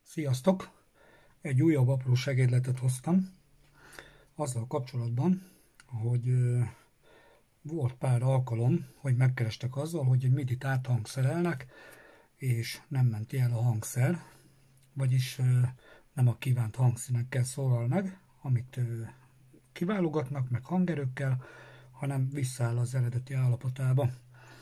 Sziasztok! Egy újabb apró segédletet hoztam azzal kapcsolatban, hogy volt pár alkalom, hogy megkerestek azzal, hogy egy MIDI-t áthangszerelnek, és nem menti el a hangszer, vagyis nem a kívánt hangszínekkel szólal meg, amit kiválogatnak, meg hangerőkkel, hanem visszaáll az eredeti állapotába.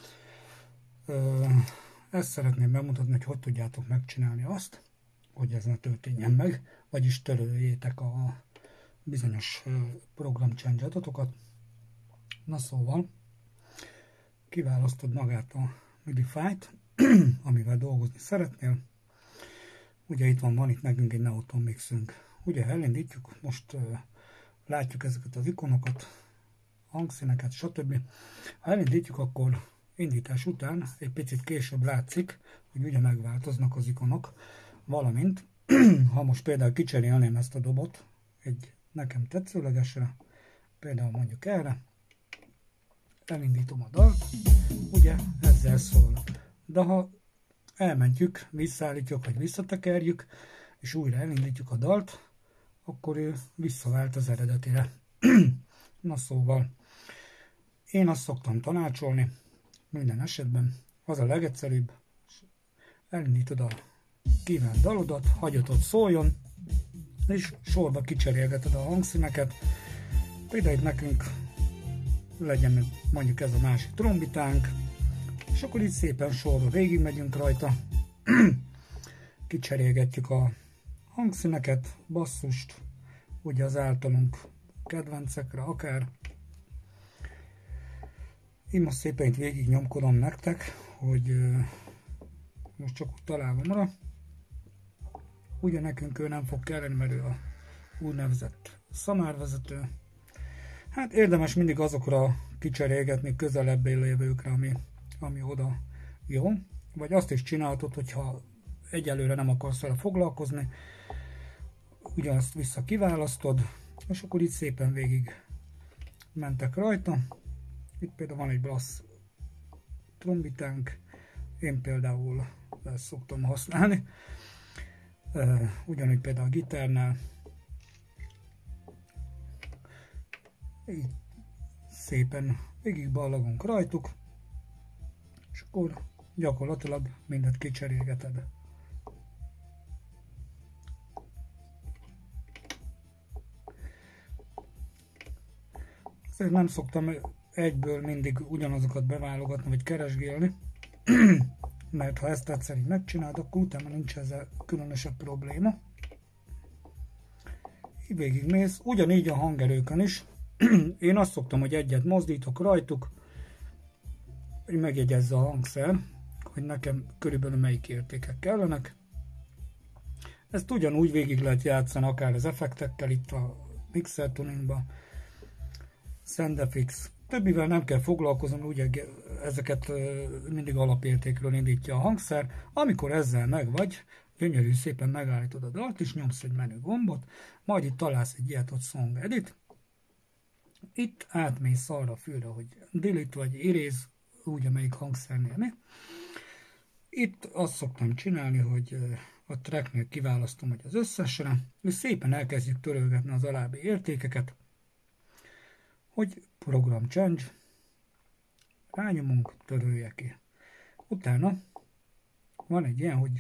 Ezt szeretném bemutatni, hogy tudjátok megcsinálni azt, hogy ez ne történjen meg, vagyis töröljétek a bizonyos program change adatokat. Na szóval, kiválasztod magát a MIDI fájlt, amivel dolgozni szeretnél. Ugye van itt nekünk egy Neoton mixünk. Ugye elindítjuk, most látjuk ezeket az ikonokat, hangszíneket, stb. Ha elindítjuk, akkor indítás után egy picit később látszik, hogy ugye megváltoznak az ikonok, valamint, ha most például kicserélném ezt a dobot egy nekem tetszőlegesre, például mondjuk erre, elindítom a dalt, ugye ezzel szól. De ha elmentjük, visszaállítjuk, vagy visszatekerjük, és újra elindítjuk a dalt, akkor ő visszavált az eredetire. Na szóval, én azt szoktam tanácsolni, minden esetben az a legegyszerűbb, elindítod a kívánt dalodat, hagyod, ott szóljon, és sorba kicserélgeted a hangszíneket. Például itt nekünk legyen mondjuk ez a másik trombitánk, és akkor itt szépen sorba végig megyünk rajta, kicserélgetjük a hangszíneket, basszust, ugye az általunk kedvencekre akár. Én most szépen itt végig nyomkodom nektek, hogy most csak úgy találom rá. Ugye nekünk ő nem fog kelleni, mert ő a úgynevezett szamárvezető. Hát érdemes mindig azokra kicserélgetni, közelebb lévőkre, ami oda jó. Vagy azt is csinálhatod, hogyha egyelőre nem akarsz vele foglalkozni, ugyanazt vissza kiválasztod, és akkor itt szépen végig mentek rajta. Itt például van egy brass trombitánk, én például ezt szoktam használni. Ugyanúgy például a gitárnál. Így szépen végig ballagunk rajtuk, és akkor gyakorlatilag mindent kicserélgeted. Ezért nem szoktam egyből mindig ugyanazokat beválogatni, vagy keresgélni, mert ha ezt egyszer így megcsinálod, akkor utána nincs ezzel különösebb probléma. Így végigmész, ugyanígy a hangerőkön is. Én azt szoktam, hogy egyet mozdítok rajtuk, hogy megjegyezze a hangszer, hogy nekem körülbelül melyik értékek kellenek. Ezt ugyanúgy végig lehet játszani, akár az effektekkel itt a Mixer Tuningban, SendFX. Többivel nem kell foglalkoznom, ugye ezeket mindig alapértékről indítja a hangszer. Amikor ezzel megvagy, gyönyörű szépen megállítod a dalt, és nyomsz egy menü gombot, majd itt találsz egy ilyet, hogy Song Edit. Itt átmész arra a fülre, hogy Delete vagy Erase, úgy amelyik hangszernél mi. Itt azt szoktam csinálni, hogy a tracknél kiválasztom, hogy az összesre, és szépen elkezdjük törölgetni az alábbi értékeket, hogy Program Change, rányomunk, törölje ki. Utána van egy ilyen, hogy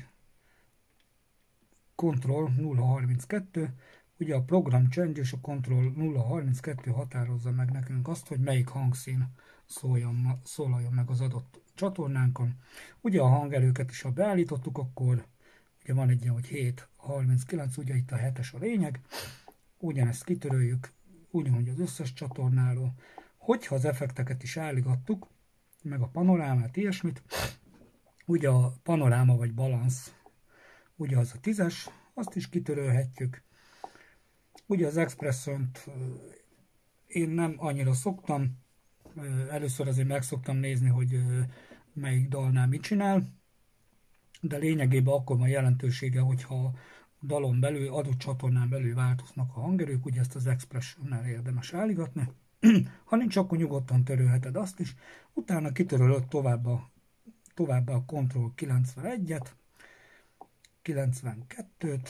Ctrl 032, ugye a Program Change és a Ctrl 032 határozza meg nekünk azt, hogy melyik hangszín szólaljon meg az adott csatornánkon. Ugye a hangerőket is, ha beállítottuk, akkor ugye van egy ilyen, hogy 739, ugye itt a 7-es a lényeg, ugyanezt kitöröljük, ugyanúgy az összes csatornáról. Hogyha az effekteket is állítottuk, meg a panorámát, ilyesmit, ugye a panoráma vagy balansz, ugye az a 10-es, azt is kitörölhetjük. Ugye az expresszont én nem annyira szoktam, először azért meg szoktam nézni, hogy melyik dalnál mit csinál, de lényegében akkor van jelentősége, hogyha dalon belül, adott csatornán belül változnak a hangerők, ugye ezt az expressionnál érdemes állítgatni. Ha nincs, akkor nyugodtan törölheted azt is. Utána kitörölöd tovább a Ctrl 91-et, 92-t,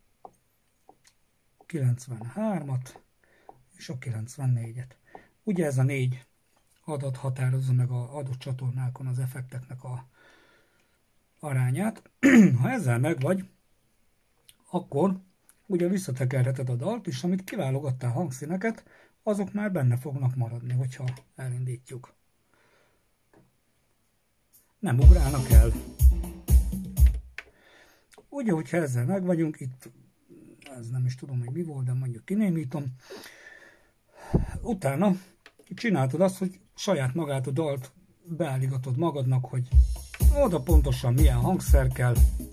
93-at és a 94-et. Ugye ez a 4 adat határozza meg az adott csatornákon az effekteknek a arányát. Ha ezzel megvagy, akkor ugye visszatekerheted a dalt, és amit kiválogattál hangszíneket, azok már benne fognak maradni, hogyha elindítjuk. Nem ugrálnak el. Ugye, hogyha ezzel megvagyunk, itt ez nem is tudom, hogy mi volt, de mondjuk kinémítom. Utána csináltad azt, hogy saját magát a dalt beállítod magadnak, hogy oda pontosan milyen hangszer kell,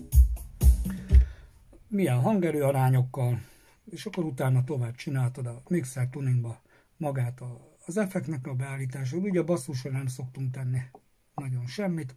milyen hangerőarányokkal, és akkor utána tovább csináltad a mixer tuningba magát az effektnek a beállítását. Ugye a basszusra nem szoktunk tenni nagyon semmit.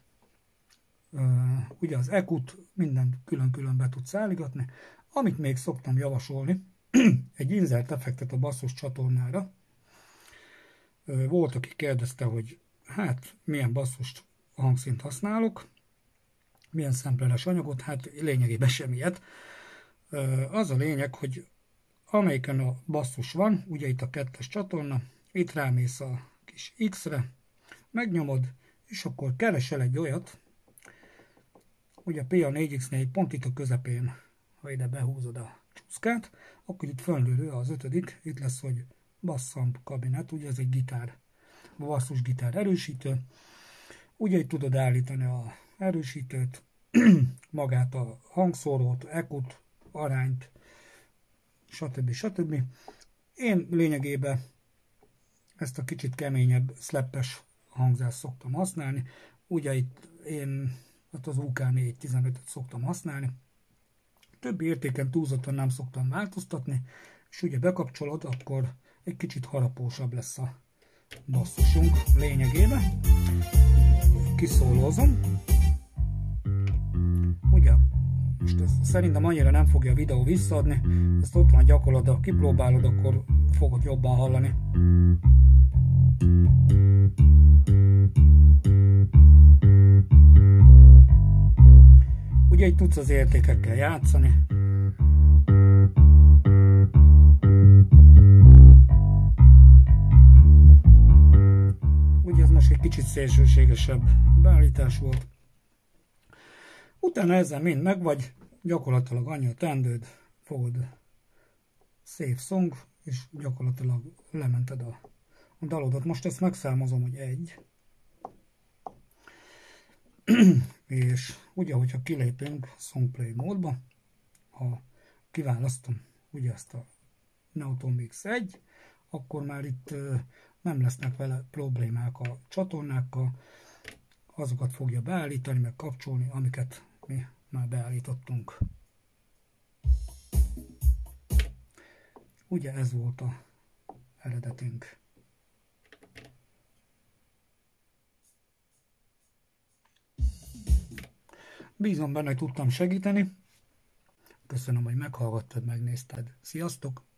Ugye az EQ-t mindent külön-külön be tudsz állítani. Amit még szoktam javasolni, egy insert effektet a basszus csatornára. Volt, aki kérdezte, hogy hát milyen basszust hangszínt használok, milyen szempleres anyagot, hát lényegében semmilyet. Az a lényeg, hogy amelyiken a basszus van, ugye itt a 2-es csatorna, itt rámész a kis X-re, megnyomod, és akkor keresel egy olyat, ugye a PA4X4 pont itt a közepén, ha ide behúzod a csúszkát, akkor itt fölnőlő az 5. Itt lesz, hogy bassamp kabinet, ugye ez egy gitár, basszus gitár erősítő. Ugye itt tudod állítani az erősítőt, magát a hangszórót, EQ-t, arányt, stb. Én lényegében ezt a kicsit keményebb, slappes hangzást szoktam használni. Ugye itt én az UK415-öt szoktam használni. Többi értéken túlzottan nem szoktam változtatni, és ugye bekapcsolod, akkor egy kicsit harapósabb lesz a basszusunk lényegében. Kiszólózom. Ugye, most ezt szerintem annyira nem fogja a videó visszaadni, ezt ott van gyakorlod, ha kipróbálod, akkor fogod jobban hallani. Ugye itt tudsz az értékekkel játszani. Ugye ez most egy kicsit szélsőségesebb beállítás volt. Utána ezzel mind megvagy, gyakorlatilag annyi a teendőd, fogod Save Song, és gyakorlatilag lemented a dalodat. Most ezt megszámozom, hogy 1. És ugye, hogyha kilépünk Songplay módba, ha kiválasztom ugye ezt a Neoton Mix 1, akkor már itt nem lesznek vele problémák a csatornákkal, azokat fogja beállítani, meg kapcsolni, amiket mi már beállítottunk. Ugye ez volt a eredetünk. Bízom benne, hogy tudtam segíteni. Köszönöm, hogy meghallgattad, megnézted. Sziasztok!